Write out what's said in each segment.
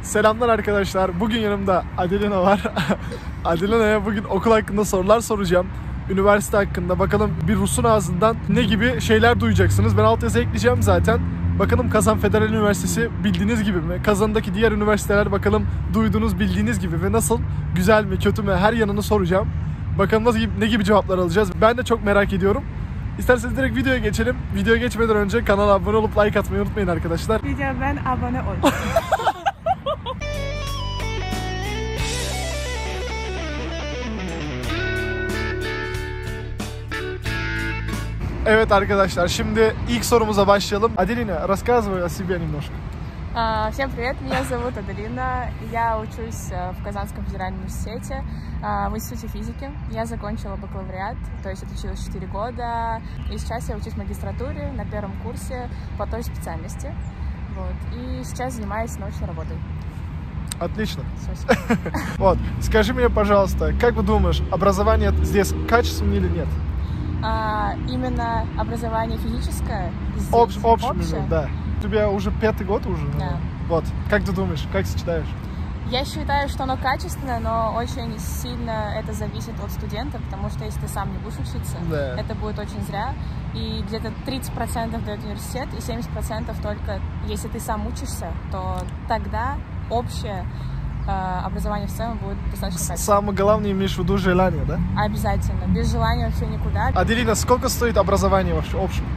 Selamlar arkadaşlar. Bugün yanımda Adelina var. Adelina'ya bugün okul hakkında sorular soracağım. Üniversite hakkında. Bakalım bir Rus'un ağzından ne gibi şeyler duyacaksınız. Ben altyazı ekleyeceğim zaten. Bakalım Kazan Federal Üniversitesi bildiğiniz gibi mi? Kazan'daki diğer üniversiteler bakalım duyduğunuz, bildiğiniz gibi ve nasıl? Güzel mi, kötü mü? Her yanını soracağım. Bakalım ne gibi cevaplar alacağız. Ben de çok merak ediyorum. İsterseniz direkt videoya geçelim. Videoya geçmeden önce kanala abone olup like atmayı unutmayın arkadaşlar. Videodan abone ol. Evet arkadaşlar, şimdi ilk sorumuza başlayalım. Adelina, рассказывай о себе немножко. Всем привет, меня зовут Аделина, я учусь в Казанском федеральном университете в институте физики. Я закончила бакалавриат, то есть отучилась 4 года, и сейчас я учусь в магистратуре на первом курсе по той специальности. Вот. И сейчас занимаюсь научной работой. Отлично. Спасибо. Вот, скажи мне, пожалуйста, как вы думаешь, образование здесь качественное или нет? Именно образование физическое здесь Общее, да. У тебя уже 5-й год уже? Да. Вот, как ты думаешь, как сочетаешь? Я считаю, что оно качественное, но очень сильно это зависит от студента, потому что если ты сам не будешь учиться, да, это будет очень зря. И где-то 30% дает университет, и 70% только если ты сам учишься, то тогда общее образование в целом будет достаточно качественным. Самое главное, имеешь в виду желание, да? Обязательно. Без желания вообще никуда. Аделина, сколько стоит образование вообще общее?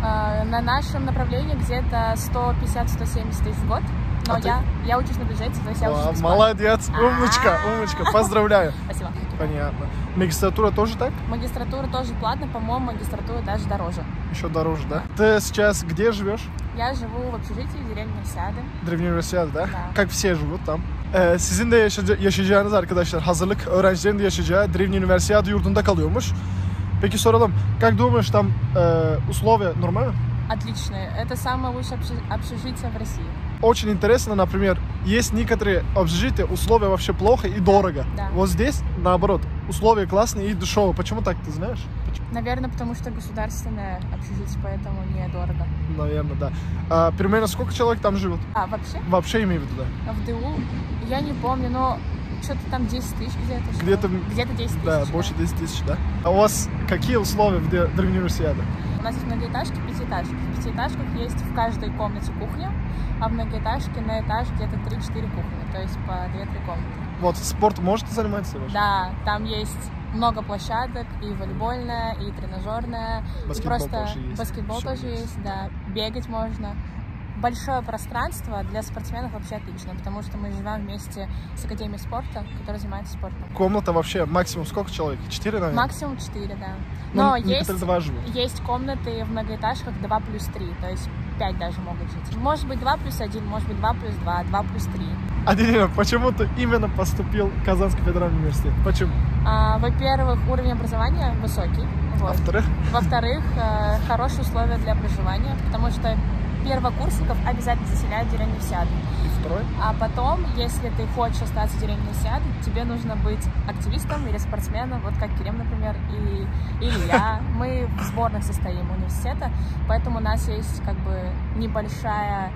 На нашем направлении где-то 150-170 тысяч в год. Но я учусь на бюджете, то есть я учусь бесплатно. Молодец, умничка, поздравляю. Спасибо. Понятно. Магистратура тоже так? Магистратура тоже платная, по-моему, магистратура даже дороже. Еще дороже, да? Ты сейчас где живешь? Я живу в общежитии в деревне Универсиады. Древний Универсиады, да? Да. Как все живут там. Sizin de yaşayacağınız arkadaşlar, hazırlık öğrencilerin de yaşayacağı Древний Универсиады yurdunda kalıyormuş. Peki soralım, как думаешь, там условия нормально? Отличные. Это самое лучшее общежитие в России. Очень интересно, например, есть некоторые общежития, условия вообще плохо и дорого. Да. Вот здесь, наоборот, условия классные и дешевые. Почему так, ты знаешь? Почему? Наверное, потому что государственное общежитие, поэтому недорого. Наверное, да. Примерно сколько человек там живут? Вообще? Вообще имею в виду, да. В ДУ, я не помню, но что-то там 10 тысяч где-то. Где-то 10 тысяч. Да, больше 10 тысяч, да. А у вас какие условия в Древней Универсиаде? У нас есть многоэтажки, пятиэтажки. В пятиэтажках есть в каждой комнате кухня, а в многоэтажке на этаж где-то 3-4 кухни, то есть по 2-3 комнаты. Вот, спорт можете заниматься? Да, там есть много площадок, и волейбольная, и тренажерная, баскетбол и просто тоже есть. Баскетбол тоже есть, да, бегать можно. Большое пространство для спортсменов вообще отлично, потому что мы живем вместе с Академией спорта, которая занимается спортом. Комната вообще максимум сколько человек? 4, наверное? Максимум 4, да. Но есть комнаты в многоэтажках 2+3, то есть 5 даже могут жить. Может быть 2+1, может быть 2+2, 2+3. Аделина, почему ты именно поступил в Казанский федеральный университет? Почему? Во-первых, уровень образования высокий. Вот. Во-вторых, хорошие условия для проживания, потому что первокурсников обязательно заселяют в деревню Универсиады. И второй? А потом, если ты хочешь остаться в деревне Универсиады, тебе нужно быть активистом или спортсменом, вот как Керем, например, или я. Мы в сборных состоим университета, поэтому у нас есть как бы небольшая,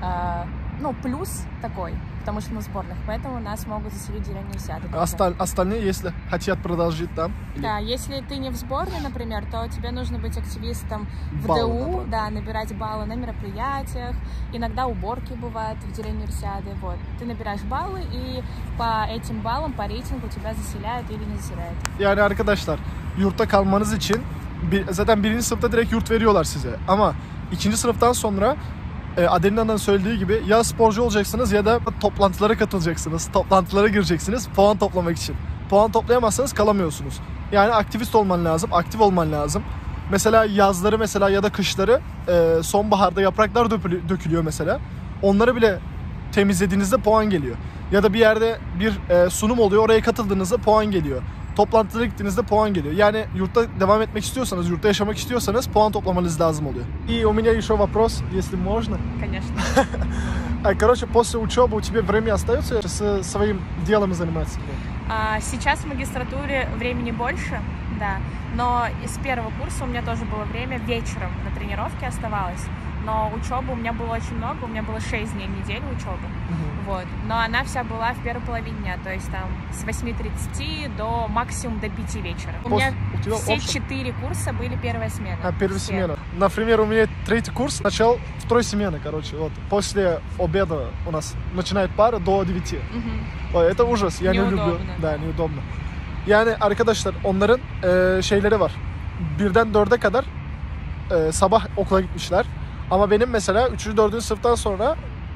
плюс такой, потому что мы в сборных, поэтому нас могут заселить в деревню Универсиады. Остальные, если хотят продолжить там? Да, если ты не в сборной, например, то тебе нужно быть активистом в ДУ, да, набирать баллы на мероприятиях, иногда уборки бывают в деревне Универсиады, вот. Ты набираешь баллы, и по этим баллам, по рейтингу тебя заселяют или не заселяют. Yani arkadaşlar, yurtta kalmanız için zaten birinci sınıfta direkt yurt veriyorlar size. Ama ikinci sınıftan sonra Adelina'nın söylediği gibi ya sporcu olacaksınız ya da toplantılara katılacaksınız. Toplantılara gireceksiniz puan toplamak için. Puan toplayamazsanız kalamıyorsunuz. Yani aktivist olman lazım, aktif olman lazım. Mesela yazları ya da kışları sonbaharda yapraklar dökülüyor mesela. Onları bile temizlediğinizde puan geliyor. Ya da bir yerde bir sunum oluyor, oraya katıldığınızda puan geliyor. Toplantılara gittiğinizde puan geliyor. Yani yurtta devam etmek istiyorsanız, yurtta yaşamak istiyorsanız puan toplamanız lazım oluyor. И у меня еще вопрос, если можно. Конечно. Короче, после учебы у тебя время остается своим делом заниматься? Сейчас в магистратуре времени больше, да, но с первого курса у меня тоже было время вечером на тренировке оставалось. но учебы у меня было очень много, у меня было 6 дней в неделю учебы, вот, но она вся была в первой половине дня, то есть там с 8:30 до максимум до 5 вечера. У меня все 4 курса были первая смена. Первая смена. Например, у меня 3-й курс начал 2-й смены, короче, вот, после обеда у нас начинает пара до 9. Ой, это ужас, я не люблю. Да, неудобно. Yani arkadaşlar onların şeyleri var. 1'den 4'e kadar sabah okula gitmişler. Ama benim mesela 3. 4. sınıftan sonra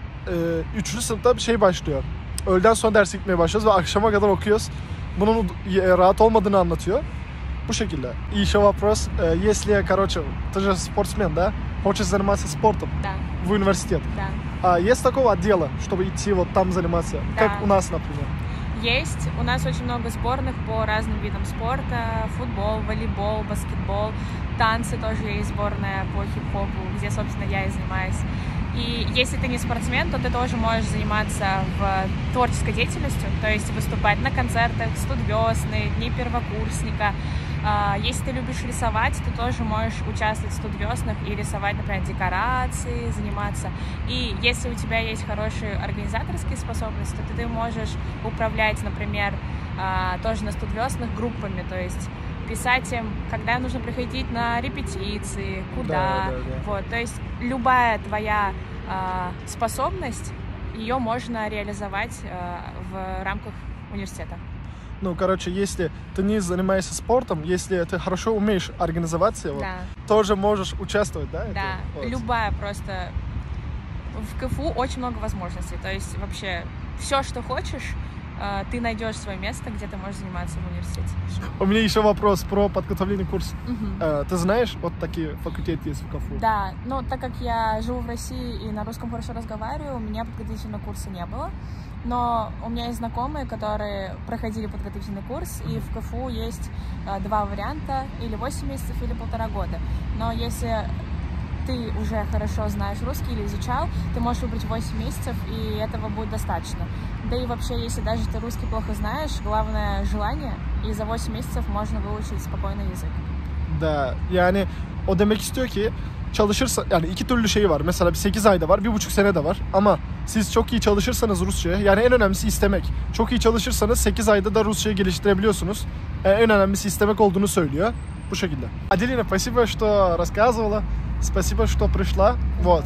3. sınıfta bir şey başlıyor. Öğleden sonra ders gitmeye başlıyoruz ve akşama kadar okuyoruz. Bunun rahat olmadığını anlatıyor. Bu şekilde. И еще вопрос, если, короче, ты же спортсмен, да? Хочешь заниматься спортом? Да. В университет? Да. А есть такого отдела, чтобы идти вот там заниматься? Да. Как у нас, например? Есть. У нас очень много сборных по разным видам спорта. Футбол, волейбол, баскетбол. Танцы тоже есть сборная по хип-хопу, где, собственно, я и занимаюсь. И если ты не спортсмен, то ты тоже можешь заниматься в творческой деятельностью, то есть выступать на концертах, студвесны, дни первокурсника. Если ты любишь рисовать, ты тоже можешь участвовать в студвеснах и рисовать, например, декорации, заниматься. И если у тебя есть хорошие организаторские способности, то ты можешь управлять, например, тоже на студвеснах группами, то есть писать им, когда нужно приходить на репетиции, куда. Да. Вот, то есть любая твоя способность, ее можно реализовать в рамках университета. Ну, короче, если ты не занимаешься спортом, если ты хорошо умеешь организоваться, Да. вот, тоже можешь участвовать, да? Да, вот. любая просто. В КФУ очень много возможностей, то есть вообще все, что хочешь, ты найдешь свое место, где ты можешь заниматься в университете. У меня еще вопрос про подготовленный курс. Ты знаешь, вот такие факультеты есть в КФУ? Да, но так как я живу в России и на русском хорошо разговариваю, у меня подготовительного курса не было. Но у меня есть знакомые, которые проходили подготовительный курс, и в КФУ есть 2 варианта, или 8 месяцев, или 1,5 года. Но если ты уже хорошо знаешь русский или изучал, ты можешь выбрать 8 месяцев, и этого будет достаточно. Да и вообще, если даже ты русский плохо знаешь, главное желание, и за 8 месяцев можно выучить спокойно язык. Da, yani o demek istiyor ki çalışırsa, yani iki türlü şey var. Mesela bir 8 ayda var, 1,5 sene de var. Ama siz çok iyi çalışırsanız Rusça'ya, yani en önemlisi istemek. Çok iyi çalışırsanız 8 ayda da Rusça'yı geliştirebiliyorsunuz. En önemlisi istemek olduğunu söylüyor. Bu şekilde. Adelina, спасибо, что рассказывала. Спасибо, что пришла. Вот.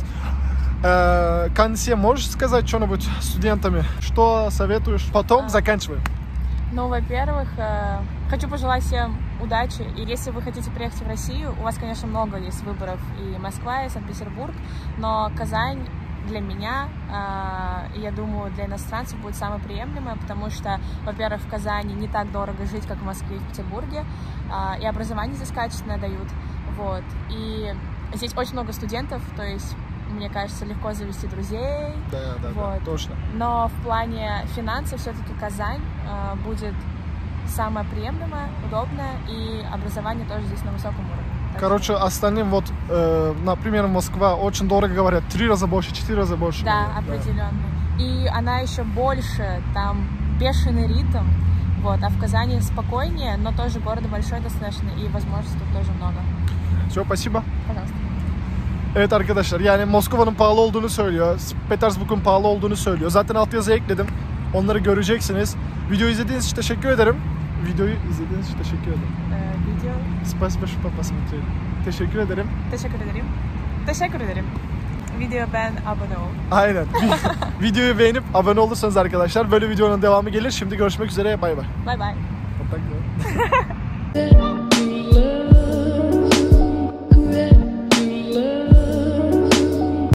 Кансе, можешь сказать что-нибудь студентами? Что советуешь? Потом заканчиваем. Ну, во-первых, хочу пожелать всем удачи. И если вы хотите приехать в Россию, у вас, конечно, много есть выборов. И Москва, и Санкт-Петербург. Но Казань для меня, и я думаю, для иностранцев будет самое приемлемое, потому что, во-первых, в Казани не так дорого жить, как в Москве и в Петербурге. И образование здесь качественное дают. Вот. И здесь очень много студентов, то есть, мне кажется, легко завести друзей. Да, вот. Точно. Но в плане финансов все-таки Казань будет самое приемлемое, удобное, и образование тоже здесь на высоком уровне. Короче, остальным вот, например, Москва очень дорого говорят, 3 раза больше, 4 раза больше. Да, определенно. И она еще больше, там бешеный ритм, вот, а в Казани спокойнее, но тоже город большой достаточно, и возможностей тут тоже много. Все, спасибо. Пожалуйста. Evet arkadaşlar, yani Moskova'nın pahalı olduğunu söylüyor, Petersburg'un pahalı olduğunu söylüyor. Zaten altyazı ekledim, onları göreceksiniz. Videoyu izlediğiniz için teşekkür ederim. Videoyu izlediğiniz için teşekkür ederim. Video. Спасибо, что посмотрели. Teşekkür ederim. Teşekkür ederim. Teşekkür ederim. Video ben abone ol. Aynen. Videoyu beğenip abone olursanız arkadaşlar böyle videonun devamı gelir. Şimdi görüşmek üzere. Bay bay. Bye bye. Kontak